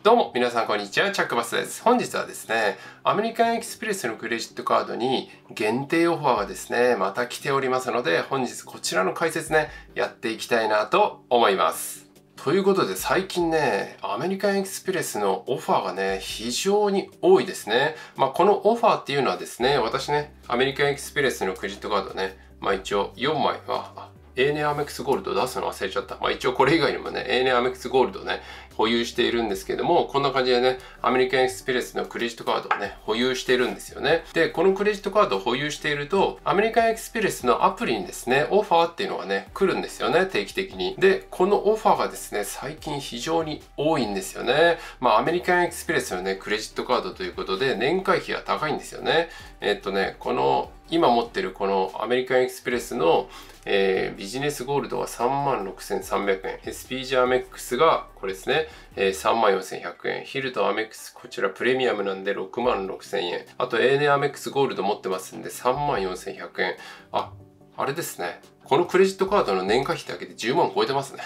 どうも皆さんこんにちは、チャックバスです。本日はですね、アメリカンエキスプレスのクレジットカードに限定オファーがですね、また来ておりますので、本日こちらの解説ね、やっていきたいなと思います。ということで最近ね、アメリカンエキスプレスのオファーがね、非常に多いですね。このオファーっていうのはですね、私ね、アメリカンエキスプレスのクレジットカードね、一応4枚は、ANA アメックスゴールド出すの忘れちゃった。一応これ以外にもね、ANA アメックスゴールドね、保有しているんですけども、こんな感じでね、アメリカンエキスプレスのクレジットカードをね、保有しているんですよね。で、このクレジットカードを保有していると、アメリカンエキスプレスのアプリにですね、オファーっていうのがね、来るんですよね、定期的に。で、このオファーがですね、最近非常に多いんですよね。アメリカンエキスプレスのね、クレジットカードということで、年会費が高いんですよね。この、今持ってるこのアメリカンエキスプレスのビジネスゴールドは 36,300 円。SPG アメックスがこれですね、34,100 円。ヒルトンアメックス、こちらプレミアムなんで 66,000 円。あと ANA アメックスゴールド持ってますんで 34,100 円。あれですね。このクレジットカードの年会費だけで10万超えてますね。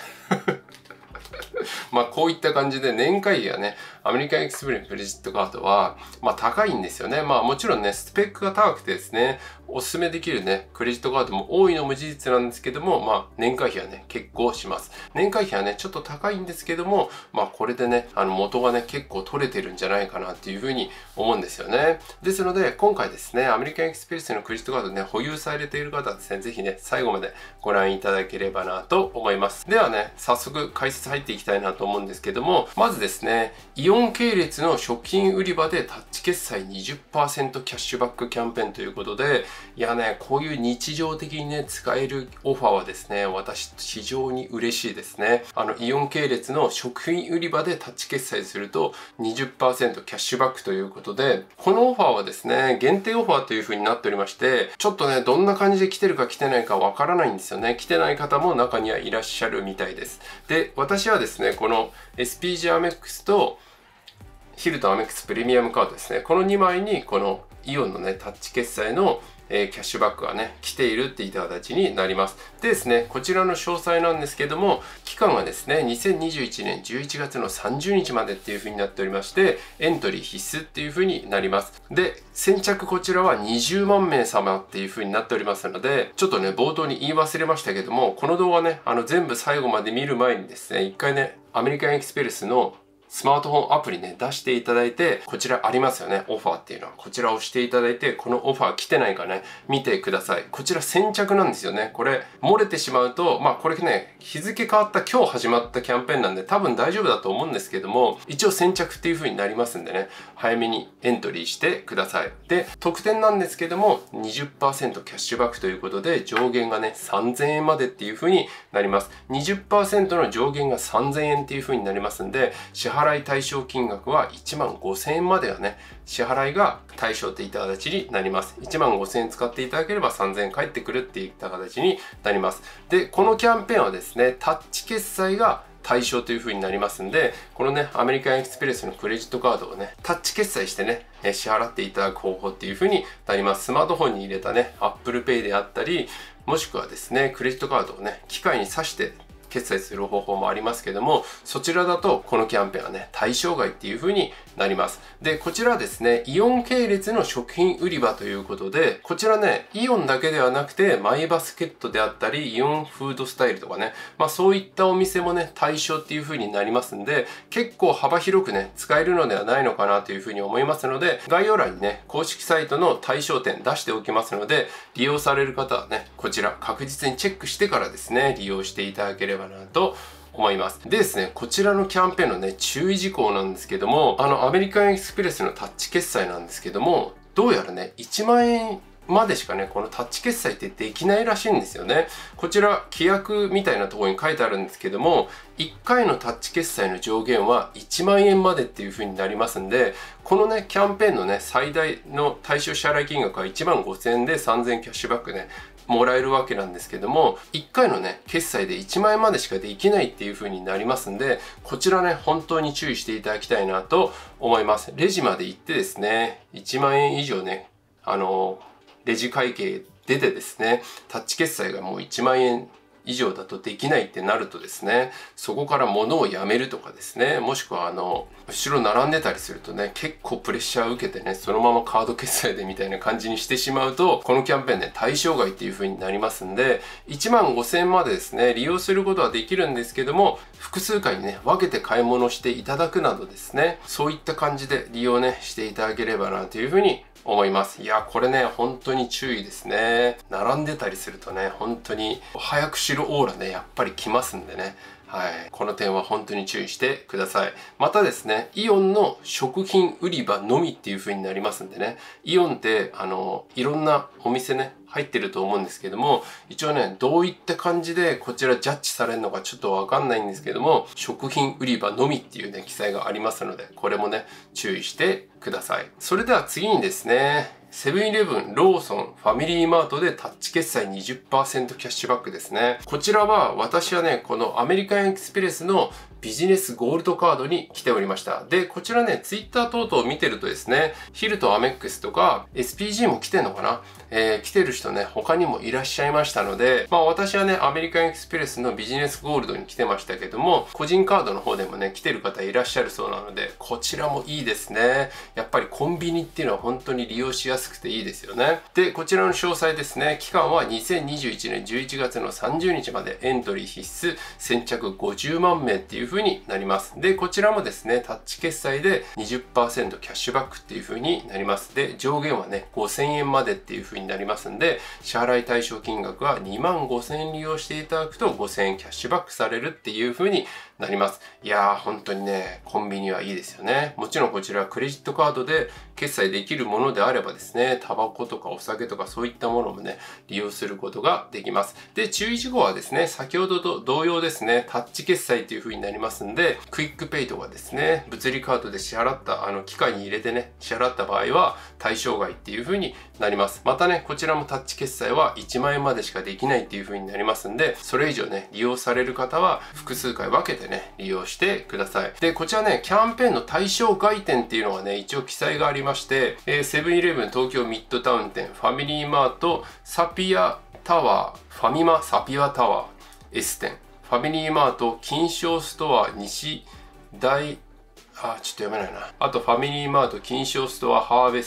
こういった感じで年会費がね、アメリカンエキスプレスのクレジットカードは、高いんですよね。もちろんね、スペックが高くてですね、おすすめできるね、クレジットカードも多いのも事実なんですけども、年会費はね、結構します。年会費はね、ちょっと高いんですけども、これでね、元がね、結構取れてるんじゃないかなっていうふうに思うんですよね。ですので、今回ですね、アメリカンエキスプレスのクレジットカードね、保有されている方はですね、ぜひね、最後までご覧いただければなと思います。ではね、早速解説入っていきたいなと思うんですけども、まずですね、イオン系列の食品売り場でタッチ決済 20% キャッシュバックキャンペーンということで、いやね、こういう日常的にね、使えるオファーはですね、私非常に嬉しいですね。イオン系列の食品売り場でタッチ決済すると 20% キャッシュバックということで、このオファーはですね、限定オファーという風になっておりまして、ちょっとね、どんな感じで来てるか来てないかわからないんですよね。来てない方も中にはいらっしゃるみたいです。で、私はですね、この SPG アメックスとヒルトンアメックスプレミアムカードですね。この2枚にこのイオンのね、タッチ決済のキャッシュバックがね、来ているっていった形になります。でですね、こちらの詳細なんですけども、期間はですね、2021年11月の30日までっていう風になっておりまして、エントリー必須っていう風になります。で、先着こちらは20万名様っていう風になっておりますので、ちょっとね、冒頭に言い忘れましたけども、この動画ね、全部最後まで見る前にですね、一回ね、アメリカンエキスプレスのスマートフォンアプリね、出していただいて、こちらありますよね、オファーっていうのは。こちらを押していただいて、このオファー来てないかね、見てください。こちら先着なんですよね。これ、漏れてしまうと、これね、日付変わった今日始まったキャンペーンなんで、多分大丈夫だと思うんですけども、一応先着っていう風になりますんでね、早めにエントリーしてください。で、特典なんですけども、20% キャッシュバックということで、上限がね、3000円までっていう風になります。20% の上限が3000円っていう風になりますんで、支払い対象金額は15,000円まではね、支払いが対象といった形になります。15,000円使っていただければ3000円返ってくるっていった形になります。で、このキャンペーンはですね、タッチ決済が対象という風になりますんで、このね、アメリカンエキスプレスのクレジットカードをね、タッチ決済してね、支払っていただく方法っていう風になります。スマートフォンに入れたね、Apple Pay であったり、もしくはですね、クレジットカードをね、機械に挿して決済する方法もありますけども、そちらだとこのキャンペーンはね、対象外っていう風になります。で、こちらですね、イオン系列の食品売り場ということで、こちらね、イオンだけではなくて、マイバスケットであったり、イオンフードスタイルとかね、そういったお店もね、対象っていう風になりますんで、結構幅広くね、使えるのではないのかなという風に思いますので、概要欄にね、公式サイトの対象店出しておきますので、利用される方はね、こちら確実にチェックしてからですね、利用していただければなと思います。でですね、こちらのキャンペーンのね、注意事項なんですけども、アメリカンエキスプレスのタッチ決済なんですけども、どうやらね、1万円までしかね、このタッチ決済ってできないらしいんですよね。こちら、規約みたいなところに書いてあるんですけども、1回のタッチ決済の上限は1万円までっていう風になりますんで、このね、キャンペーンのね、最大の対象支払い金額は15,000円で3000円キャッシュバックね、もらえるわけなんですけども、1回のね、決済で1万円までしかできないっていう風になりますんで、こちらね、本当に注意していただきたいなと思います。レジまで行ってですね、1万円以上ね、レジ会計出てですね、タッチ決済がもう1万円以上だとできないってなるとですね、そこから物をやめるとかですね、もしくは後ろ並んでたりするとね、結構プレッシャーを受けてね、そのままカード決済でみたいな感じにしてしまうと、このキャンペーンね、対象外っていう風になりますんで、1万5000円までですね、利用することはできるんですけども、複数回にね、分けて買い物していただくなどですね、そういった感じで利用ね、していただければなという風に思います。いや、これね、本当に注意ですね。並んでたりするとね、本当に早くしろオーラね、やっぱり来ますんでね。はい。この点は本当に注意してください。またですね、イオンの食品売り場のみっていう風になりますんでね、イオンっていろんなお店ね、入ってると思うんですけども、一応ね、どういった感じでこちらジャッジされるのかちょっとわかんないんですけども、食品売り場のみっていうね、記載がありますので、これもね、注意してください。それでは次にですね、セブンイレブン、ローソン、ファミリーマートでタッチ決済 20% キャッシュバックですね。こちらは私はね、このアメリカンエクスプレスのビジネスゴールドカードに来ておりました。で、こちらね、ツイッター等々を見てるとですね、ヒルとアメックスとか SPG も来てんのかな、来てる人ね、他にもいらっしゃいましたので、まあ私はね、アメリカンエクスプレスのビジネスゴールドに来てましたけども、個人カードの方でもね、来てる方いらっしゃるそうなので、こちらもいいですね。やっぱりコンビニっていうのは本当に利用しやすくていいですよね。で、こちらの詳細ですね、期間は2021年11月の30日までエントリー必須、先着50万名っていう風になります。で、こちらもですね、タッチ決済で 20% キャッシュバックっていう風になります。で、上限はね、5000円までっていう風になりますんで、支払い対象金額は2万5000円利用していただくと5000円キャッシュバックされるっていう風になります。いやー、本当にね、コンビニはいいですよね。もちろんこちらクレジットカードで決済できるものであればですね、タバコとかお酒とかそういったものもね、利用することができます。で、注意事項はですね、先ほどと同様ですね、タッチ決済っていう風になりますんで、クイックペイとかですね、物理カードで支払った、機械に入れてね、支払った場合は対象外っていう風になります。またね、こちらもタッチ決済は1万円までしかできないっていう風になりますんで、それ以上ね、利用される方は複数回分けてね、利用してください。で、こちらね、キャンペーンの対象外店っていうのがね、一応記載がありまして、セブンイレブン東京ミッドタウン店、ファミリーマート、サピアタワー、ファミマサピアタワー、S 店、ファミリーマート、金賞ストア、西大、ちょっと読めないな。あと、ファミリーマート、金賞ストア、ハーベ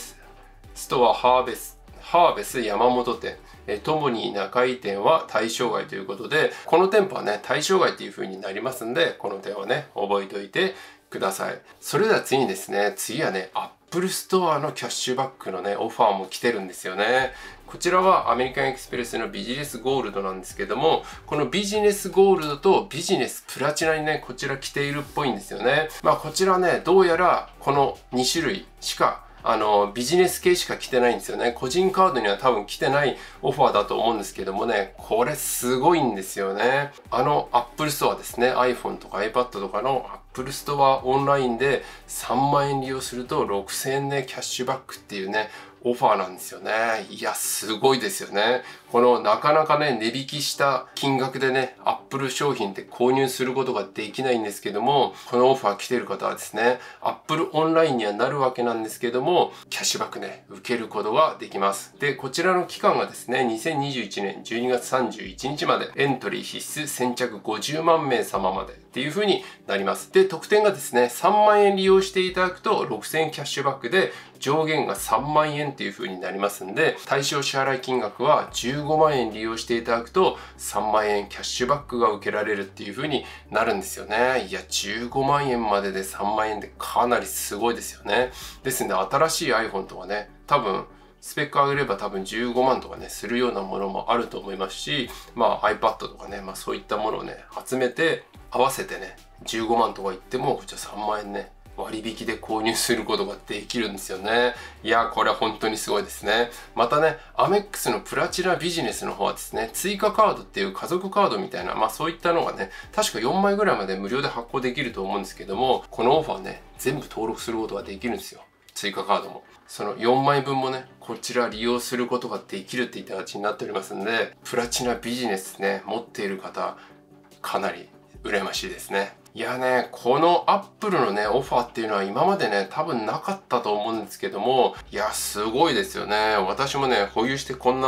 ス山本店、ともに中井店は対象外ということで、この店舗はね、対象外っていう風になりますんで、この点はね、覚えておいてください。それでは次にですね、次はね、Apple Store のキャッシュバックのね、オファーも来てるんですよね。こちらはアメリカンエクスプレスのビジネスゴールドなんですけども、このビジネスゴールドとビジネスプラチナにね、こちら来ているっぽいんですよね。まあこちらね、どうやらこの2種類しかビジネス系しか来てないんですよね。個人カードには多分来てないオファーだと思うんですけどもね、これすごいんですよね。Apple Store ですね。iPhone とか iPad とかの Apple Store オンラインで3万円利用すると6000円でキャッシュバックっていうね、オファーなんですよね。いや、すごいですよね。このなかなかね、値引きした金額でね、Apple 商品って購入することができないんですけども、このオファー来てる方はですね、Apple オンラインにはなるわけなんですけども、キャッシュバックね、受けることができます。で、こちらの期間がですね、2021年12月31日まで、エントリー必須先着50万名様までっていう風になります。で、特典がですね、3万円利用していただくと6000円キャッシュバックで、上限が3万円っていう風になりますんで、対象支払い金額は15万円利用していただくと3万円キャッシュバックが受けられるっていう風になるんですよね。いや、15万円までで3万円でかなりすごいですよね。ですので、新しい iPhone とかね、多分、スペック上げれば多分15万とかね、するようなものもあると思いますし、まあ iPad とかね、まあそういったものをね、集めて、合わせてね、15万とか言っても、こちら3万円ね、割引で購入することができるんですよね。いや、これは本当にすごいですね。またね、アメックスのプラチナビジネスの方はですね、追加カードっていう家族カードみたいな、まあそういったのがね、確か4枚ぐらいまで無料で発行できると思うんですけども、このオファーね、全部登録することができるんですよ。追加カードも。その4枚分もね、こちら利用することができるっていった形になっておりますんで、プラチナビジネスね、持っている方、かなり羨ましいですね。いやね、このアップルのね、オファーっていうのは今までね、多分なかったと思うんですけども、いや、すごいですよね。私もね、保有してこんな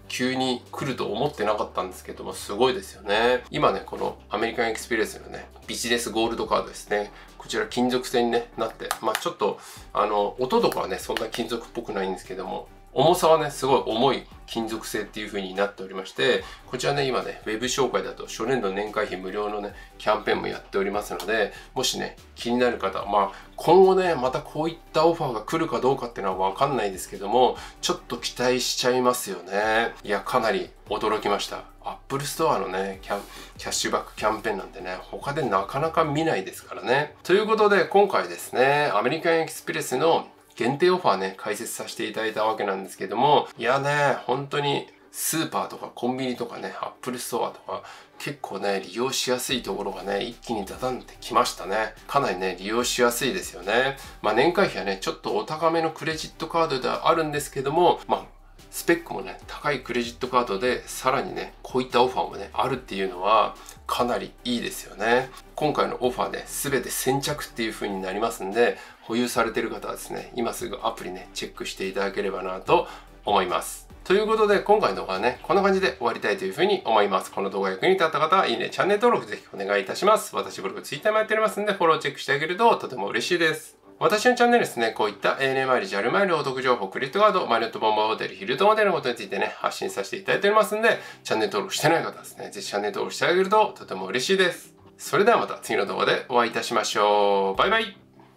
急に来ると思ってなかったんですけども、すごいですよね。今ね、このアメリカンエクスプレスのね、ビジネスゴールドカードですね。こちら金属製に、ね、なって、ちょっと、音とかはね、そんな金属っぽくないんですけども、重さはね、すごい重い金属製っていう風になっておりまして、こちらね、今ね、ウェブ紹介だと初年度年会費無料のね、キャンペーンもやっておりますので、もしね、気になる方、今後ね、またこういったオファーが来るかどうかっていうのはわかんないですけども、ちょっと期待しちゃいますよね。いや、かなり驚きました。Apple Store のね、キャッシュバックキャンペーンなんてね、他でなかなか見ないですからね。ということで、今回ですね、アメリカンエクスプレスの限定オファーね、解説させていただいたわけなんですけども、いやね、本当にスーパーとかコンビニとかね、アップルストアとか、結構ね、利用しやすいところがね、一気にダダンってきましたね。かなりね、利用しやすいですよね。年会費はね、ちょっとお高めのクレジットカードではあるんですけども、スペックもね、高いクレジットカードで、さらにね、こういったオファーもね、あるっていうのは、かなりいいですよね。今回のオファーで全て先着っていう風になりますんで、保有されている方はですね、今すぐアプリね、チェックしていただければなと思います。ということで、今回の動画はね、こんな感じで終わりたいという風に思います。この動画が役に立った方は、いいね、チャンネル登録ぜひお願いいたします。私ブログ、Twitter もやっておりますんで、フォローチェックしてあげるととても嬉しいです。私のチャンネルですね、こういった ANA マイレージ、ALマイルお得情報、クレジットカード、マリオットボンバーホテル、ヒルトンホテルのことについてね、発信させていただいておりますんで、チャンネル登録してない方はですね、ぜひチャンネル登録してあげるととても嬉しいです。それではまた次の動画でお会いいたしましょう。バイバイ。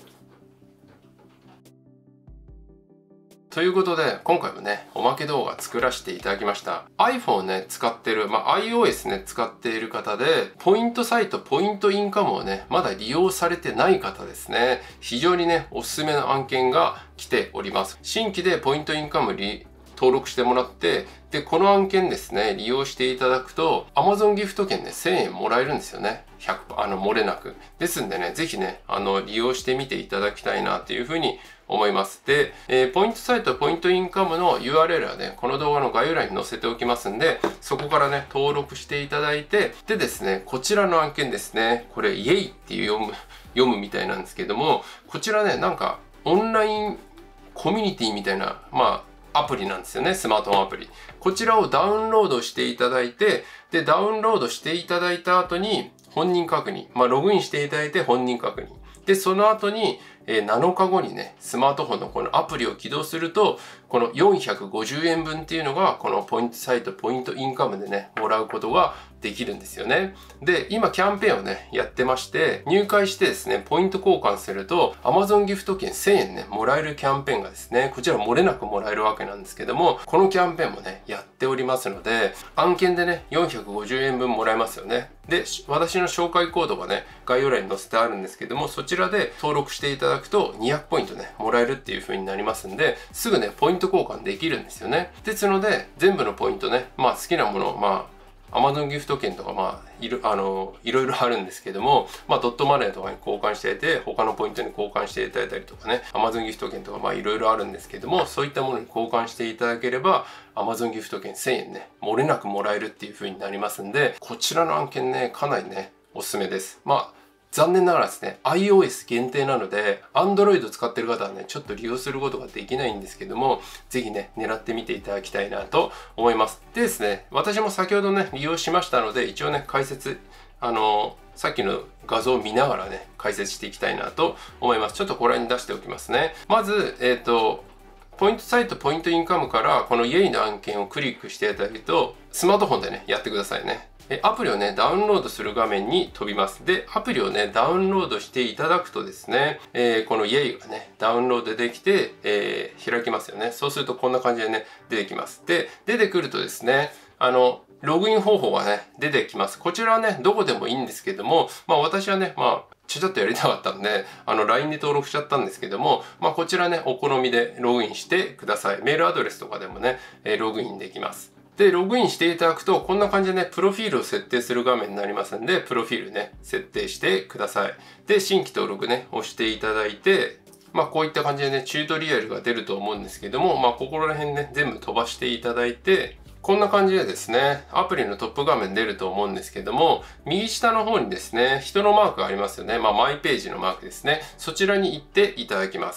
ということで、今回もね、おまけ動画作らせていただきました。iPhone ね、使ってる、iOS ね、使っている方で、ポイントサイト、ポイントインカムをね、まだ利用されてない方ですね、非常にね、おすすめの案件が来ております。新規でポイントインカム登録してもらって、で、この案件ですね、利用していただくと、Amazon ギフト券ね、1000円もらえるんですよね。漏れなく。ですんでね、ぜひね、利用してみていただきたいなというふうに思います。で、ポイントサイト、ポイントインカムの URL はね、この動画の概要欄に載せておきますんで、そこからね、登録していただいて、でですね、こちらの案件ですね、これ、イエイっていう読むみたいなんですけども、こちらね、なんか、オンラインコミュニティみたいな、アプリなんですよね。スマートフォンアプリ。こちらをダウンロードしていただいて、で、ダウンロードしていただいた後に、本人確認。ログインしていただいて本人確認。で、その後に、7日後にね、スマートフォンのこのアプリを起動すると、この450円分っていうのが、このポイントサイト、ポイントインカムでね、もらうことができるんですよね。で、今キャンペーンをね、やってまして、入会してですね、ポイント交換すると、Amazon ギフト券1000円ね、もらえるキャンペーンがですね、こちら漏れなくもらえるわけなんですけども、このキャンペーンもね、やっておりますので、案件でね、450円分もらえますよね。で、私の紹介コードがね、概要欄に載せてあるんですけども、そちらで登録していただくと200ポイントね、もらえるっていう風になりますんで、すぐね、ポイント交換できるんですよね。ですので、全部のポイントね、好きなもの、Amazon ギフト券とか、いろいろあるんですけども、ドットマネーとかに交換していて、他のポイントに交換していただいたりとかね、Amazon ギフト券とか、いろいろあるんですけども、そういったものに交換していただければ、Amazon ギフト券1000円ね、漏れなくもらえるっていう風になりますんで、こちらの案件ね、かなりね、おすすめです。残念ながらですね、iOS 限定なので、Android 使ってる方はね、ちょっと利用することができないんですけども、ぜひね、狙ってみていただきたいなと思います。でですね、私も先ほどね、利用しましたので、一応ね、解説、さっきの画像を見ながらね、解説していきたいなと思います。ちょっとこれに出しておきますね。まず、ポイントサイト、ポイントインカムから、このイエイの案件をクリックしていただくと、スマートフォンでね、やってくださいね。アプリをね、ダウンロードする画面に飛びます。で、アプリをね、ダウンロードしていただくとですね、このイエイがね、ダウンロードできて、開きますよね。そうするとこんな感じでね、出てきます。で、出てくるとですね、ログイン方法がね、出てきます。こちらはね、どこでもいいんですけども、私はね、ちょっとやりたかったんで、LINE で登録しちゃったんですけども、こちらね、お好みでログインしてください。メールアドレスとかでもね、ログインできます。で、ログインしていただくと、こんな感じでね、プロフィールを設定する画面になりますんで、プロフィールね、設定してください。で、新規登録ね、押していただいて、こういった感じでね、チュートリアルが出ると思うんですけども、ここら辺ね、全部飛ばしていただいて、こんな感じでですね、アプリのトップ画面出ると思うんですけども、右下の方にですね、人のマークがありますよね。マイページのマークですね。そちらに行っていただきます。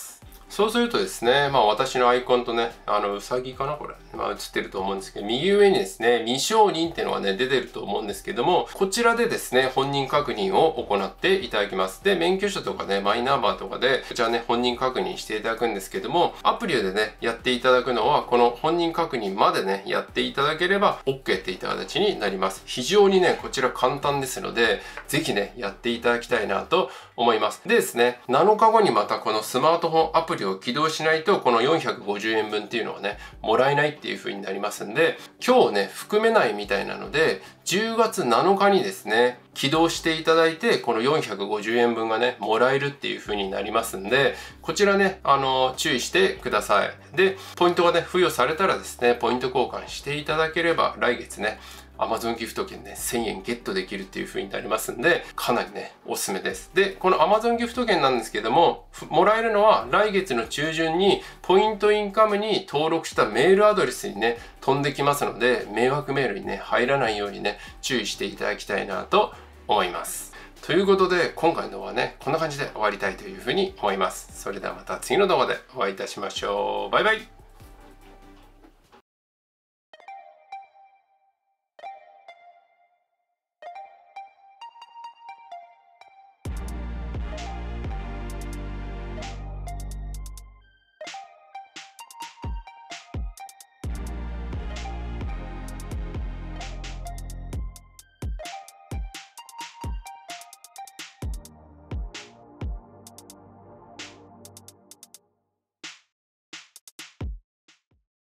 そうするとですね、私のアイコンとね、うさぎかなこれ。映ってると思うんですけど、右上にですね、未承認っていうのがね、出てると思うんですけども、こちらでですね、本人確認を行っていただきます。で、免許証とかね、マイナンバーとかで、こちらね、本人確認していただくんですけども、アプリでね、やっていただくのは、この本人確認までね、やっていただければ、OK っていった形になります。非常にね、こちら簡単ですので、ぜひね、やっていただきたいなと思います。でですね、7日後にまたこのスマートフォンアプリを起動しないと、この450円分っていうのはね、もらえないっていう風になりますんで、今日ね、含めないみたいなので、10月7日にですね、起動していただいて、この450円分がね、もらえるっていう風になりますんで、こちらね、注意してください。で、ポイントがね、付与されたらですね、ポイント交換していただければ、来月ね、Amazon ギフト券ね、1000円ゲットできるっていう風になりますんで、かなりね、おすすめです。で、この Amazon ギフト券なんですけども、もらえるのは来月の中旬に、ポイントインカムに登録したメールアドレスにね、飛んできますので、迷惑メールにね、入らないようにね、注意していただきたいなと思います。ということで、今回の動画はね、こんな感じで終わりたいという風に思います。それではまた次の動画でお会いいたしましょう。バイバイ。